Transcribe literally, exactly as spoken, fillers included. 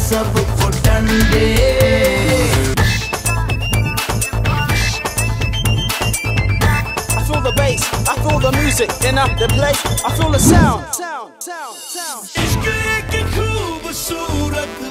सबको डंडे। I feel the bass, I feel the music in the place, I feel the sound. Sound, sound, sound. इश्क एक खूबसूरत